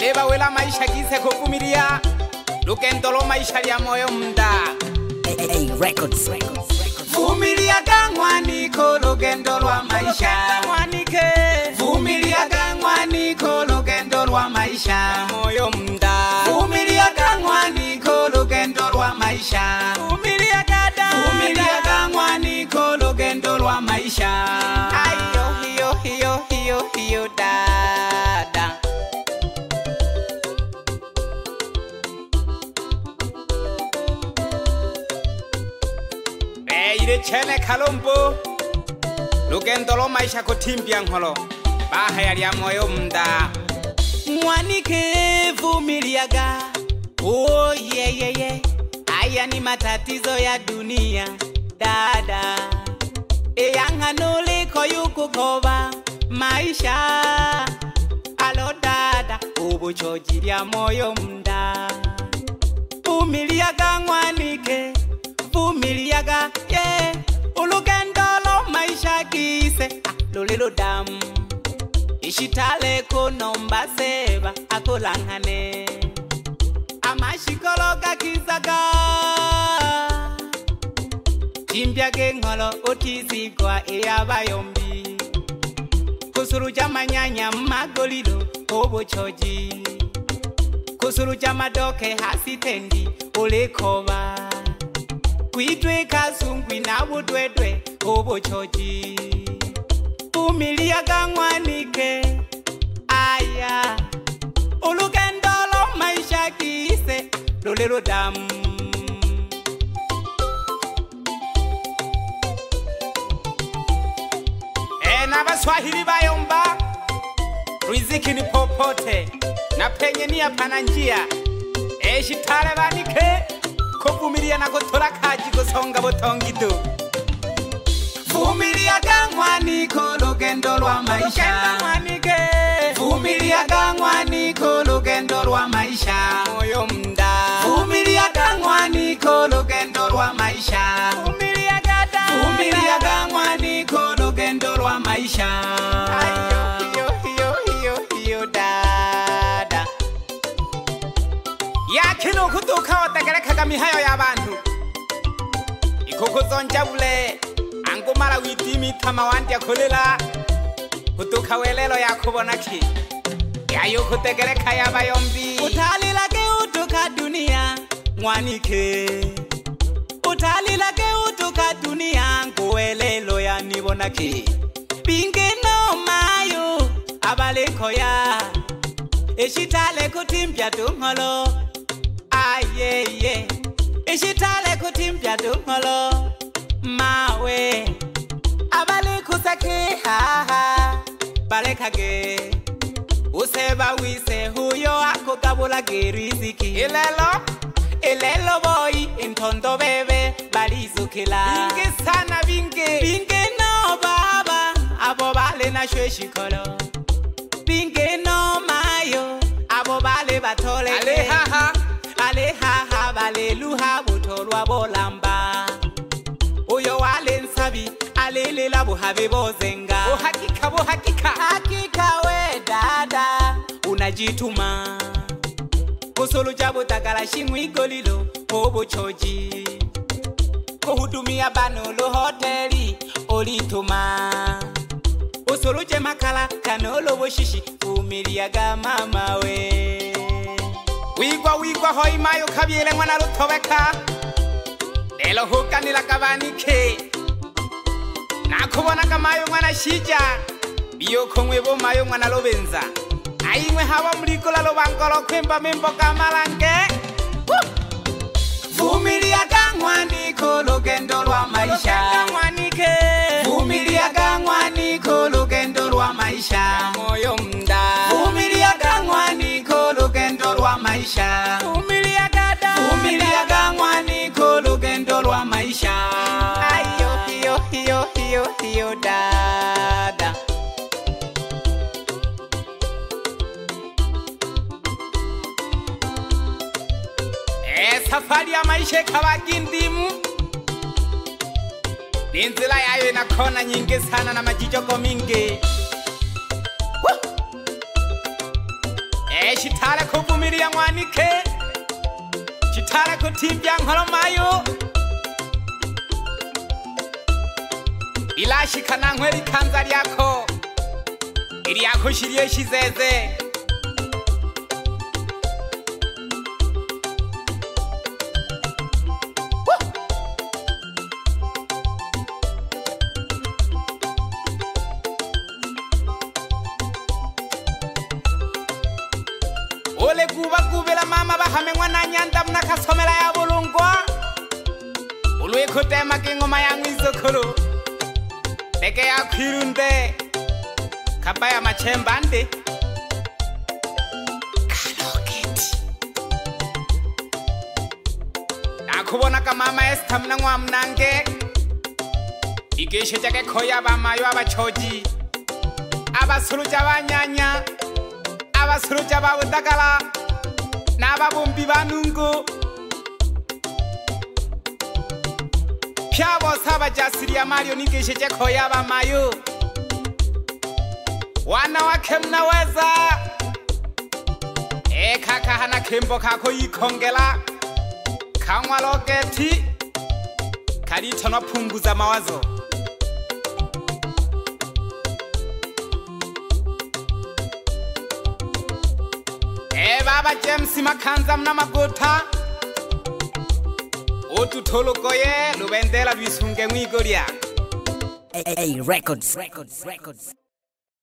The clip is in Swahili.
Aleba wela maisha kise kuvumilia lugendo lo maisha lya moyo mda. Records. Vumilia gangwaniko lugendo lwa maisha. Vumilia gangwaniko lugendo lwa maisha moyo mda. Vumilia gangwaniko lugendo lwa maisha. Vumilia gangwaniko lugendo lwa maisha. Ayo hiyo dada. Ire chene kalombo lugendo lo maisha kotimbia nkolo baha yali ya moyo mda. Mwanike vumiliaga, oh yeah. Haya ni matatizo ya dunia dada. Eyanganole koyukukoba maisha. Alo dada, ubuchoji lya moyo mda. Vumiliaga mwanike, vumiliaga yeah. Ulugendo lo maisha kise lolelo damu. Ishitale kunomba seba akulangane. Amashikologa kizaga chimbya gengolo otizigwa eyabayombi. Kusuruja manyanya magolilo obuchoji. Kusuruja madoke hasitendi olekoba. Kuitwe kasungwi na budwedwe obuchoji. Vumilia gangwanike aya. Ulugendo lo maisha kise lolelo damu. Na Baswahili bayomba riziki ni popote na penye ni hapana njia. Shitale banike kuvumilia na kutola kaji kusonga botongido. Vumilia gangwaniko lugendo lwa maisha. Vumilia gangwaniko lugendo lwa maisha moyo mda. Vumilia gangwaniko lugendo lwa maisha. Vumilia gangwaniko lugendo lwa maisha. Hiyo dada. Yakino kutuka wategereka kamihayo y'abantu. Ikukuzonja bule angumara witimi kama wandi akolela. Kutuka welelo yakubonaki yayo kutegereka y'abayombi. Utalilage utuka dunia mwanike. Utalilage utuka dunia ngwelelo ya nibonaki. Bingeno mayo abaleko ya. Eshitale kutimbya tungolo. Aye. Eshitale kutimbya tungolo. Mawe abale kusake ha balekage. Useba wise huyo ako kabula geriziki. Ilelo boy intondo bebe balizukila. Binge sana binge no baba abo bale na shweshikolo. Binge no mayo abo bale batole. Alehaha baleluha butolwa bolamba. Uyo wale nsabi alelela buhabe bozenga. Hakika we dada unajituma. Kusuluja butakala shimwi golilo obuchoji. Kuhudumia bano lo hoteli olituma. Usuluje makala kanolo boshishi vumiliaga mama we. Wigwa hoi mayo kabyele mwana lutobeka. Lelo hukanila kabanike. Nakubona kamayo mwana shija. Biyo kongwe bo mayo mwana lobenza. Aimwe hawa mlikola lo bankolo kwemba membo kamalange. Vumilia gangwaniko lugendo lwa maisha. Vumilia gangwaniko lugendo lwa maisha moyo mda. Vumilia gangwaniko lugendo lwa maisha. Vumilia gangwaniko lugendo lwa maisha. Ayo hiyo dada. Safari ya maisha kawagindimu. Ninzila yayo inakona nyingi sana na majijoko mingi. Chitale kuvumilia mwanike Chitale kutimbya nkolo mayo Ilashikana nkweli kanza lyako Ili yako shiriye shizeze Ole guba gubela mama bahamenwa na nyanda mnakasomela ya bulungwa Ulwe kutema kingoma ya mwizokolo Eke ya kwirunde Kabaya machembande Kaloketi Nakubona ka mama Esther mnangwa mnange Igeshe chake koya bamayo abachoji Abasuruja banyanya Abasuruja babudagala N'ababumbi banungu Pyabo saba jasiriya Mario nigesheje koya bamayo Wanawake mnaweza Kaka hana kembo kako yikongela Kangwa loketi Kalito no punguza mawazo Baba James Makanza mna magota Otutolokoye lubendela bisunge mwigolya Records.